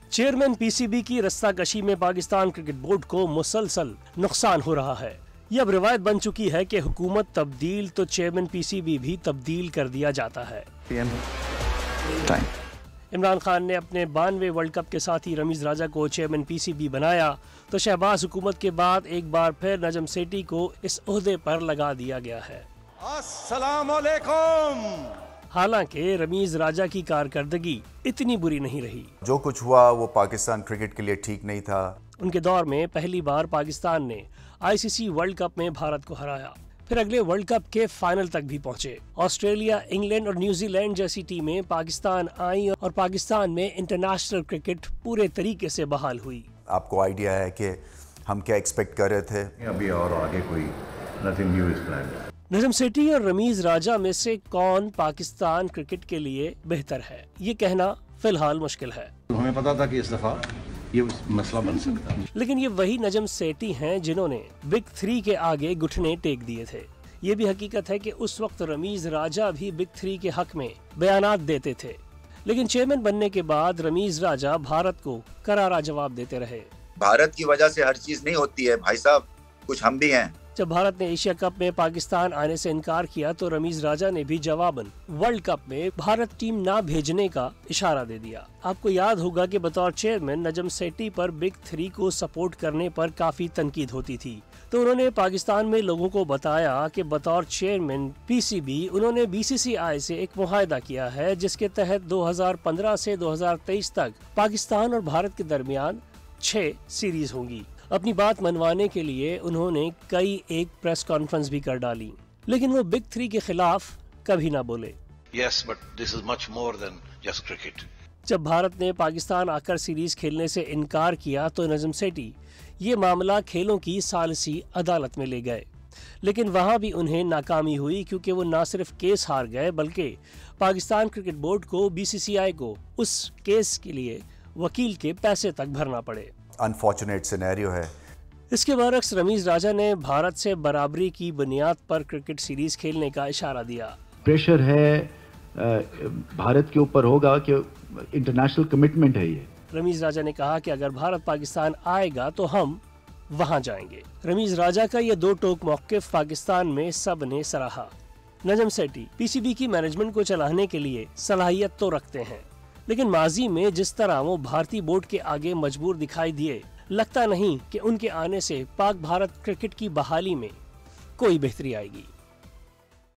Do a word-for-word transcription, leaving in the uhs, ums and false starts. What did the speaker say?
Chairman PCB की रस्साकशी में Pakistan cricket board को मुसलसल नुकसान हो रहा है। यह अब रिवायत बन चुकी है कि हुकूमत तब्दील तो चेयरमैन पीसीबी भी तब्दील कर दिया जाता है। इमरान खान ने अपने बानवे वर्ल्ड कप के साथ ही रमीज राजा को चेयरमैन पीसीबी बनाया तो शहबाज हुकूमत के बाद एक बार फिर नजम सेठी को इस ओहदे पर लगा दिया गया है। अस्सलाम वालेकुम। हालांकि रमीज राजा की कारकर्दगी इतनी बुरी नहीं रही। जो कुछ हुआ वो पाकिस्तान क्रिकेट के लिए ठीक नहीं था। उनके दौर में पहली बार पाकिस्तान ने आईसीसी वर्ल्ड कप में भारत को हराया, फिर अगले वर्ल्ड कप के फाइनल तक भी पहुंचे। ऑस्ट्रेलिया, इंग्लैंड और न्यूजीलैंड जैसी टीमें पाकिस्तान आई और पाकिस्तान में इंटरनेशनल क्रिकेट पूरे तरीके से बहाल हुई। आपको आइडिया है कि हम क्या एक्सपेक्ट कर रहे थे? अभी और आगे कोई nothing new is planned. Najam Sethi और रमीज राजा में से कौन पाकिस्तान क्रिकेट के लिए बेहतर है, ये कहना फिलहाल मुश्किल है। हमें पता था कि इस दफा ये मसला बन सकता है, लेकिन ये वही नजम सेठी हैं जिन्होंने बिग थ्री के आगे घुटने टेक दिए थे। ये भी हकीकत है कि उस वक्त रमीज राजा भी बिग थ्री के हक में बयानात देते थे, लेकिन चेयरमैन बनने के बाद रमीज राजा भारत को करारा जवाब देते रहे। भारत की वजह से हर चीज नहीं होती है भाई साहब, कुछ हम भी हैं। जब भारत ने एशिया कप में पाकिस्तान आने से इनकार किया तो रमीज राजा ने भी जवाबन वर्ल्ड कप में भारत टीम ना भेजने का इशारा दे दिया। आपको याद होगा कि बतौर चेयरमैन नजम सेठी पर बिग थ्री को सपोर्ट करने पर काफी तनकीद होती थी, तो उन्होंने पाकिस्तान में लोगों को बताया कि बतौर चेयरमैन पीसीबी उन्होंने बीसीसीआई से एक मुआहदा किया है जिसके तहत दो हज़ार पंद्रह से दो हज़ार तेईस तक पाकिस्तान और भारत के दरमियान छह सीरीज होंगी। अपनी बात मनवाने के लिए उन्होंने कई एक प्रेस कॉन्फ्रेंस भी कर डाली, लेकिन वो बिग थ्री के खिलाफ कभी ना बोले। Yes, but this is much more than just cricket. जब भारत ने पाकिस्तान आकर सीरीज खेलने से इनकार किया तो नजम सेठी ये मामला खेलों की सालसी अदालत में ले गए, लेकिन वहां भी उन्हें नाकामी हुई क्योंकि वो न सिर्फ केस हार गए बल्कि पाकिस्तान क्रिकेट बोर्ड को बीसीसीआई को उस केस के लिए वकील के पैसे तक भरना पड़े। अनफॉर्चुनेट सिनेरियो है। इसके बरक्स रमीज राजा ने भारत से बराबरी की बुनियाद पर क्रिकेट सीरीज खेलने का इशारा दिया। प्रेशर है भारत के ऊपर होगा कि इंटरनेशनल कमिटमेंट है ये। रमीज राजा ने कहा कि अगर भारत पाकिस्तान आएगा तो हम वहां जाएंगे। रमीज राजा का ये दो टोक मौक़िफ़ पाकिस्तान में सब ने सराहा। नजम सेठी पीसीबी की मैनेजमेंट को चलाने के लिए सलाहियत तो रखते हैं, लेकिन माजी में जिस तरह वो भारतीय बोर्ड के आगे मजबूर दिखाई दिए, लगता नहीं कि उनके आने से पाक भारत क्रिकेट की बहाली में कोई बेहतरी आएगी।